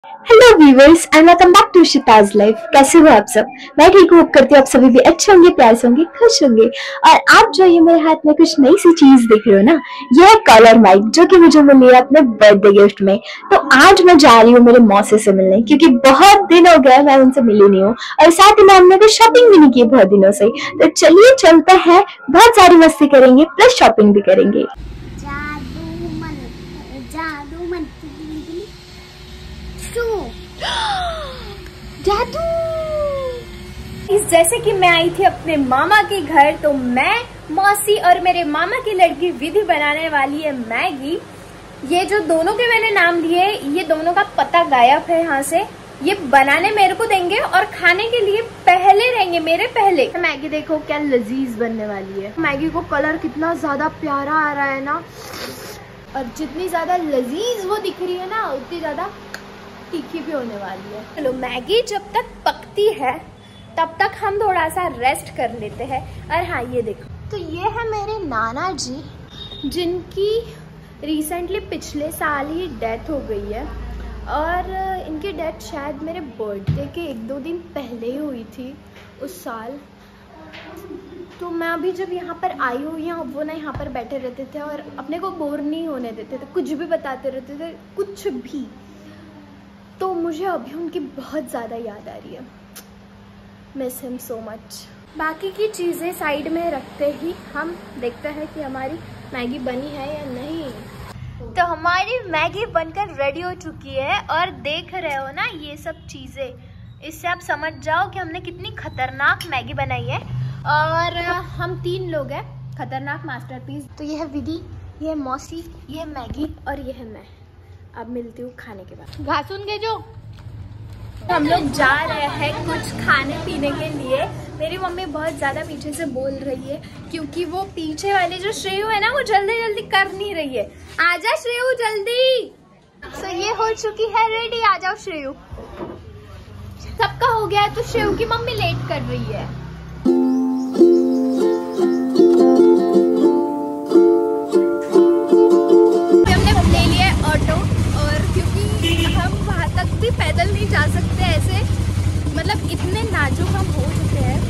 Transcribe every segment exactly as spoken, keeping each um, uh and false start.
Hello viewers and welcome back to Shitaj life. कैसे हो आप सब? मैं ठीक हूँ, करती हूँ आप सभी भी अच्छे होंगे, प्यार से होंगे, खुश होंगे। और आप जो ये मेरे हाथ में कुछ नई सी चीज देख रहे हो ना, ये है कॉलर माइक, जो कि मुझे मिली है अपने बर्थडे गिफ्ट में। तो आज मैं जा रही हूँ मेरे मौसी से मिलने, क्योंकि बहुत दिन हो गया मैं उनसे मिली नहीं हूँ और साथ ही में हमने भी शॉपिंग भी नहीं की बहुत दिनों से। तो चलिए चलते हैं, बहुत सारी मस्ती करेंगे प्लस शॉपिंग भी करेंगे। जादू। जैसे कि मैं आई थी अपने मामा के घर, तो मैं, मौसी और मेरे मामा की लड़की विधि बनाने वाली है मैगी। ये जो दोनों के मैंने नाम लिए, ये दोनों का पता गायब है यहाँ से। ये बनाने मेरे को देंगे और खाने के लिए पहले रहेंगे मेरे पहले। मैगी देखो क्या लजीज बनने वाली है। मैगी को कलर कितना ज्यादा प्यारा आ रहा है ना, और जितनी ज्यादा लजीज वो दिख रही है ना, उतनी ज्यादा तीखी भी होने वाली है। चलो मैगी जब तक पकती है तब तक हम थोड़ा सा रेस्ट कर लेते हैं। और हाँ ये देखो, तो ये है मेरे नाना जी, जिनकी रिसेंटली पिछले साल ही डेथ हो गई है। और इनकी डेथ शायद मेरे बर्थडे के एक दो दिन पहले ही हुई थी उस साल। तो मैं अभी जब यहाँ पर आई हूँ, यहाँ वो ना यहाँ पर बैठे रहते थे और अपने को बोर नहीं होने देते थे, कुछ भी बताते रहते थे, कुछ भी। तो मुझे अभी उनकी बहुत ज़्यादा याद आ रही है। Miss him so much. बाकी की चीज़ें साइड में रखते ही हम देखते हैं कि हमारी मैगी बनी है या नहीं। तो हमारी मैगी बनकर रेडी हो चुकी है और देख रहे हो ना ये सब चीज़ें, इससे आप समझ जाओ कि हमने कितनी खतरनाक मैगी बनाई है। और हम तीन लोग हैं, खतरनाक मास्टरपीस। तो ये है विधि, ये है मौसी, ये है मैगी और ये है मैं। अब मिलती हूँ खाने के बाद। घासुन के जो हम लोग जा रहे हैं कुछ खाने पीने के लिए। मेरी मम्मी बहुत ज्यादा पीछे से बोल रही है, क्योंकि वो पीछे वाली जो श्रेयू है ना, वो जल्दी जल्दी कर नहीं रही है। आजा श्रेयू जल्दी। तो ये हो चुकी है रेडी, आ जाओ श्रेयू। सबका हो गया है, तो श्रेयू की मम्मी लेट कर रही है। भी पैदल नहीं जा सकते ऐसे, मतलब इतने नाजुक हम हो चुके हैं।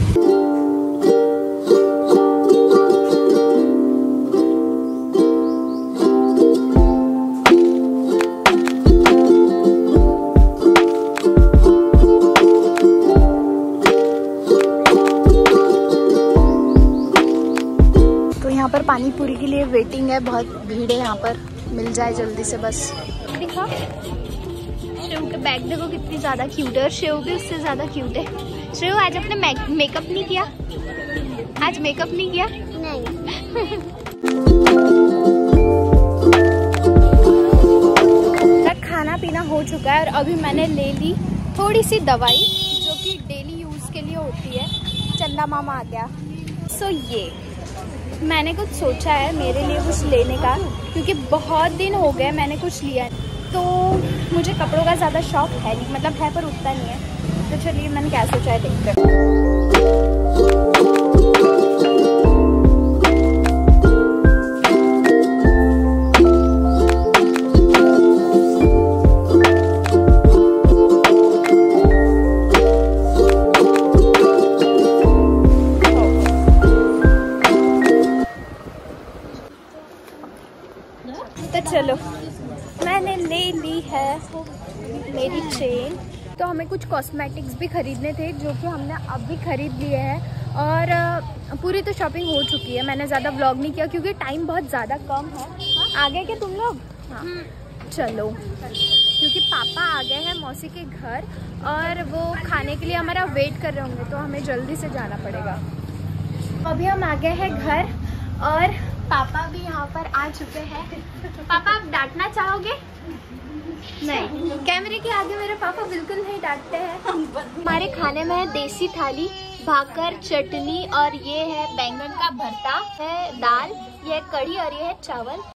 तो यहाँ पर पानी पूरी के लिए वेटिंग है, बहुत भीड़ है यहाँ पर, मिल जाए जल्दी से बस। दिखा श्रेयू का बैग देखो कितनी ज्यादा क्यूट है, और श्रेयू भी उससे ज्यादा क्यूट है। श्रेयू आज अपने मेकअप नहीं किया? आज मेकअप नहीं किया? नहीं। खाना पीना हो चुका है और अभी मैंने ले ली थोड़ी सी दवाई, जो कि डेली यूज के लिए होती है। चंदा मामा आ गया। सो ये मैंने कुछ सोचा है मेरे लिए कुछ लेने का, क्योंकि बहुत दिन हो गए मैंने कुछ लिया। तो मुझे कपड़ों का ज़्यादा शौक है नहीं, मतलब है पर उतना नहीं है। तो चलिए मैंने क्या सोचा है देखते हैं। तो चलो मैंने ले ली है मेरी चेन। तो हमें कुछ कॉस्मेटिक्स भी खरीदने थे, जो कि हमने अभी खरीद लिए हैं। और पूरी तो शॉपिंग हो चुकी है। मैंने ज़्यादा व्लॉग नहीं किया क्योंकि टाइम बहुत ज़्यादा कम है। आ गए क्या तुम लोग? हाँ चलो, क्योंकि पापा आ गए हैं मौसी के घर और वो खाने के लिए हमारा वेट कर रहे होंगे, तो हमें जल्दी से जाना पड़ेगा। अभी हम आ गए हैं घर और पापा भी यहाँ पर आ चुके हैं। पापा आप डांटना चाहोगे? नहीं, कैमरे के आगे मेरे पापा बिल्कुल नहीं डांटते हैं। हमारे खाने में है देसी थाली, भाकर, चटनी, और ये है बैंगन का भरता, है दाल, ये है कढ़ी और ये है चावल।